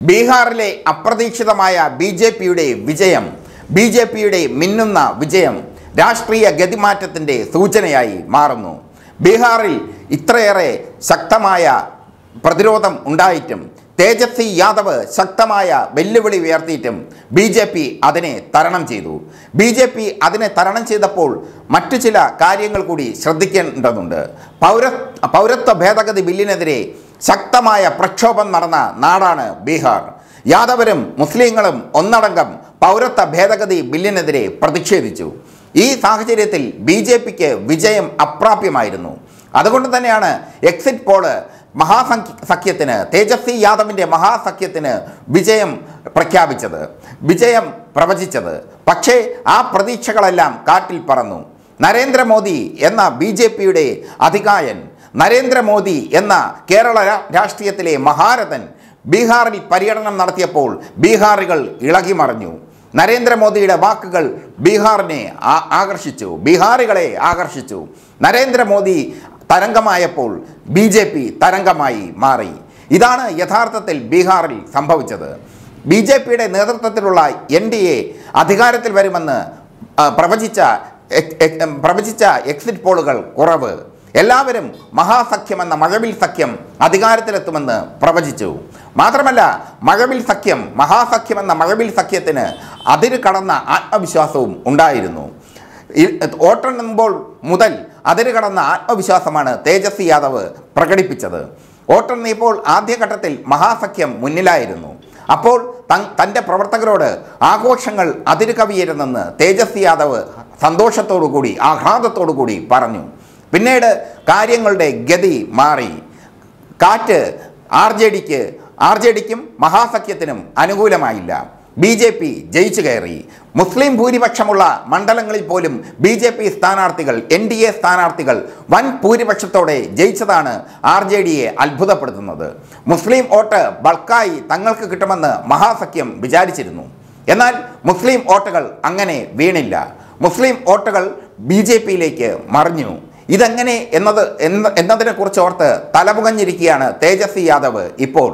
ബീഹാറിലെ അപ്രതീക്ഷിതമായ BJPയുടെ വിജയം, BJPയുടെ മിന്നുന്ന വിജയം രാഷ്ട്രീയ ഗതിമാറ്റത്തിൻ്റെ സൂചനയായി മാറുന്നു. ബീഹാറിൽ ഇത്രയേറെ ശക്തമായ പ്രതിരോധം ഉണ്ടായിട്ടും തേജസ്വി യാദവ് ശക്തമായ വെല്ലുവിളി ഉയർത്തിയിട്ടും BJP അതിനെ തരണം ചെയ്തു. BJP അതിനെ തരണം ചെയ്തപ്പോൾ മറ്റു ചില കാര്യങ്ങൾ കൂടി ശ്രദ്ധിക്കേണ്ടതുണ്ട്. പൗരത്വ ഭേദഗതി ബില്ലിനെതിരെ ശക്തമായ പ്രക്ഷോഭം നടന്ന നാടാണ് ബീഹാർ. യാദവരും മുസ്ലിങ്ങളും ഒന്നടങ്കം പൗരത്വ ഭേദഗതി ബില്ലിനെതിരെ പ്രതിഷേധിച്ചു. ഈ സാഹചര്യത്തിൽ BJPക്ക് വിജയം അപ്രാപ്യമായിരുന്നു. അതുകൊണ്ട് തന്നെയാണ് എക്സിറ്റ് പോള് മഹാസഖ്യത്തിന്, തേജസ്വി യാദവിൻ്റെ മഹാസഖ്യത്തിന് വിജയം പ്രഖ്യാപിച്ചത്, വിജയം പ്രവചിച്ചത്. പക്ഷേ ആ പ്രതീക്ഷകളെല്ലാം കാറ്റിൽ പറന്നു. നരേന്ദ്രമോദി എന്ന BJPയുടെ അധികായൻ, നരേന്ദ്രമോദി എന്ന കേരള രാഷ്ട്രീയത്തിലെ മഹാരഥൻ ബീഹാറിൽ പര്യടനം നടത്തിയപ്പോൾ ബീഹാറികൾ ഇളകിമറിഞ്ഞു. നരേന്ദ്രമോദിയുടെ വാക്കുകൾ ബീഹാറിനെ ആകർഷിച്ചു, ബീഹാറികളെ ആകർഷിച്ചു. നരേന്ദ്രമോദി തരംഗമായപ്പോൾ BJP തരംഗമായി മാറി. ഇതാണ് യഥാർത്ഥത്തിൽ ബീഹാറിൽ സംഭവിച്ചത്. BJPയുടെ നേതൃത്വത്തിലുള്ള NDA അധികാരത്തിൽ വരുമെന്ന് പ്രവചിച്ച എക്സിറ്റ് പോളുകൾ കുറവ്. എല്ലാവരും മഹാസഖ്യമെന്ന മഴവിൽ സഖ്യം അധികാരത്തിലെത്തുമെന്ന് പ്രവചിച്ചു. മാത്രമല്ല, മഹാസഖ്യമെന്ന മഴവിൽ സഖ്യത്തിന് അതിര് കടന്ന ആത്മവിശ്വാസവും ഉണ്ടായിരുന്നു. വോട്ടെണ്ണുമ്പോൾ മുതൽ അതിര് കടന്ന ആത്മവിശ്വാസമാണ് തേജസ്വി യാദവ് പ്രകടിപ്പിച്ചത്. വോട്ടെണ്ണിയപ്പോൾ ആദ്യഘട്ടത്തിൽ മഹാസഖ്യം മുന്നിലായിരുന്നു. അപ്പോൾ തൻ്റെ പ്രവർത്തകരോട് ആഘോഷങ്ങൾ അതിര് കവിയരുതെന്ന് തേജസ്വി യാദവ് സന്തോഷത്തോടുകൂടി, ആഹ്ലാദത്തോടുകൂടി പറഞ്ഞു. പിന്നീട് കാര്യങ്ങളുടെ ഗതി മാറി. കാറ്റ് RJDക്കും മഹാസഖ്യത്തിനും അനുകൂലമായില്ല. BJP ജയിച്ചു കയറി. മുസ്ലിം ഭൂരിപക്ഷമുള്ള മണ്ഡലങ്ങളിൽ പോലും BJP സ്ഥാനാർത്ഥികൾ, NDA സ്ഥാനാർത്ഥികൾ വൻ ഭൂരിപക്ഷത്തോടെ ജയിച്ചതാണ് RJDയെ അത്ഭുതപ്പെടുത്തുന്നത്. മുസ്ലിം വോട്ട് ബൾക്കായി തങ്ങൾക്ക് കിട്ടുമെന്ന് മഹാസഖ്യം വിചാരിച്ചിരുന്നു. എന്നാൽ മുസ്ലിം വോട്ടുകൾ അങ്ങനെ വീണില്ല. മുസ്ലിം വോട്ടുകൾ BJPയിലേക്ക് മറിഞ്ഞു. ഇതെങ്ങനെ എന്നതിനെക്കുറിച്ച് ഓർത്ത് തലപുകഞ്ഞിരിക്കുകയാണ് തേജസ്വി യാദവ് ഇപ്പോൾ.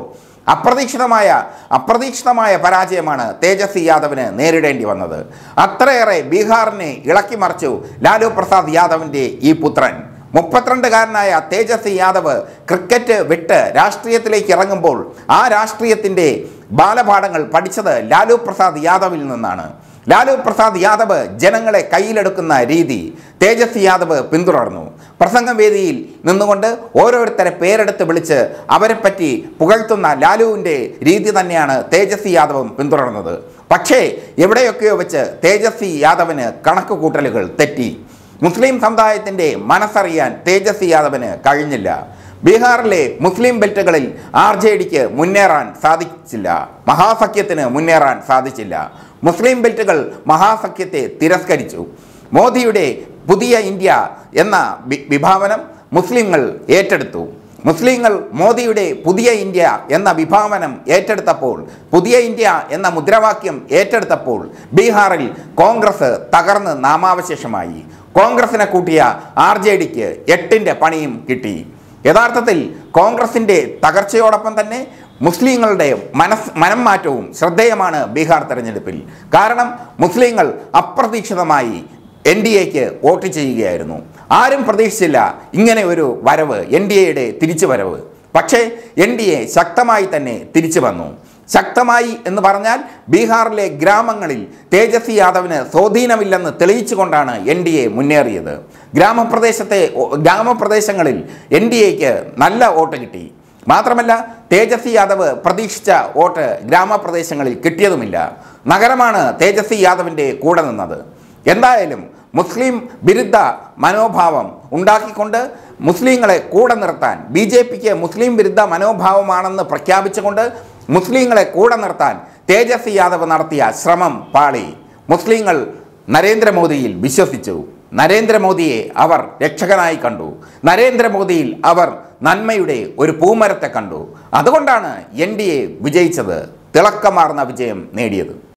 അപ്രതീക്ഷിതമായ പരാജയമാണ് തേജസ്വി യാദവിന് നേരിടേണ്ടി വന്നത്. അത്രയേറെ ബീഹാറിനെ ഇളക്കി മറിച്ചു ലാലു പ്രസാദ് യാദവിൻ്റെ ഈ പുത്രൻ. 32-കാരനായ തേജസ്വി യാദവ് ക്രിക്കറ്റ് വിട്ട് രാഷ്ട്രീയത്തിലേക്ക് ഇറങ്ങുമ്പോൾ ആ രാഷ്ട്രീയത്തിൻ്റെ ബാലപാഠങ്ങൾ പഠിച്ചത് ലാലു പ്രസാദ് യാദവിൽ നിന്നാണ്. ലാലു പ്രസാദ് യാദവ് ജനങ്ങളെ കയ്യിലെടുക്കുന്ന രീതി തേജസ്വി യാദവ് പിന്തുടർന്നു. പ്രസംഗവേദിയിൽ നിന്നുകൊണ്ട് ഓരോരുത്തരെ പേരെടുത്ത് വിളിച്ച് അവരെപ്പറ്റി പുകഴ്ത്തുന്ന ലാലുവിൻ്റെ രീതി തന്നെയാണ് തേജസ്വി യാദവും പിന്തുടർന്നത്. പക്ഷേ എവിടെയൊക്കെയോ വെച്ച് തേജസ്വി യാദവിന് കണക്കുകൂട്ടലുകൾ തെറ്റി. മുസ്ലിം സമുദായത്തിൻ്റെ മനസ്സറിയാൻ തേജസ്വി യാദവിന് കഴിഞ്ഞില്ല. ബീഹാറിലെ മുസ്ലിം ബെൽറ്റുകളിൽ RJDക്ക് മുന്നേറാൻ സാധിച്ചില്ല, മഹാസഖ്യത്തിന് മുന്നേറാൻ സാധിച്ചില്ല. മുസ്ലിം ബെൽറ്റുകൾ മഹാസഖ്യത്തെ തിരസ്കരിച്ചു. മോദിയുടെ പുതിയ ഇന്ത്യ എന്ന വിഭാവനം മുസ്ലിങ്ങൾ ഏറ്റെടുത്തു. മുസ്ലിങ്ങൾ മോദിയുടെ പുതിയ ഇന്ത്യ എന്ന വിഭാവനം ഏറ്റെടുത്തപ്പോൾ, പുതിയ ഇന്ത്യ എന്ന മുദ്രാവാക്യം ഏറ്റെടുത്തപ്പോൾ ബീഹാറിൽ കോൺഗ്രസ് തകർന്ന് നാമാവശേഷമായി. കോൺഗ്രസിനെ കൂട്ടിയ RJDക്ക് 8ന്റെ പണിയും കിട്ടി. യഥാർത്ഥത്തിൽ കോൺഗ്രസിൻ്റെ തകർച്ചയോടൊപ്പം തന്നെ മുസ്ലിങ്ങളുടെ മനം മാറ്റവും ശ്രദ്ധേയമാണ് ബീഹാർ തെരഞ്ഞെടുപ്പിൽ. കാരണം മുസ്ലിങ്ങൾ അപ്രതീക്ഷിതമായി NDAക്ക് വോട്ട് ചെയ്യുകയായിരുന്നു. ആരും പ്രതീക്ഷിച്ചില്ല ഇങ്ങനെ ഒരു വരവ്, NDAയുടെ തിരിച്ചു വരവ്. പക്ഷേ NDA ശക്തമായി തന്നെ തിരിച്ചു വന്നു. ശക്തമായി എന്ന് പറഞ്ഞാൽ ബീഹാറിലെ ഗ്രാമങ്ങളിൽ തേജസ്വി യാദവിന് സ്വാധീനമില്ലെന്ന് തെളിയിച്ചുകൊണ്ടാണ് NDA മുന്നേറിയത്. ഗ്രാമപ്രദേശങ്ങളിൽ NDAക്ക് നല്ല വോട്ട് കിട്ടി. മാത്രമല്ല, തേജസ്വി യാദവ് പ്രതീക്ഷിച്ച വോട്ട് ഗ്രാമപ്രദേശങ്ങളിൽ കിട്ടിയതുമില്ല. നഗരമാണ് തേജസ്വി യാദവിൻ്റെ കൂടെ നിന്നത്. എന്തായാലും മുസ്ലിം വിരുദ്ധ മനോഭാവം ഉണ്ടാക്കിക്കൊണ്ട് മുസ്ലിങ്ങളെ കൂടെ നിർത്താൻ, BJPക്ക് മുസ്ലിം വിരുദ്ധ മനോഭാവമാണെന്ന് പ്രഖ്യാപിച്ചുകൊണ്ട് മുസ്ലിങ്ങളെ കൂടെ നിർത്താൻ തേജസ്വി യാദവ് നടത്തിയ ശ്രമം പാളി. മുസ്ലിങ്ങൾ നരേന്ദ്രമോദിയിൽ വിശ്വസിച്ചു. നരേന്ദ്രമോദിയെ അവർ രക്ഷകനായി കണ്ടു. നരേന്ദ്രമോദിയിൽ അവർ നന്മയുടെ ഒരു പൂമരത്തെ കണ്ടു. അതുകൊണ്ടാണ് NDA വിജയിച്ചത്, തിളക്കമാർന്ന വിജയം നേടിയത്.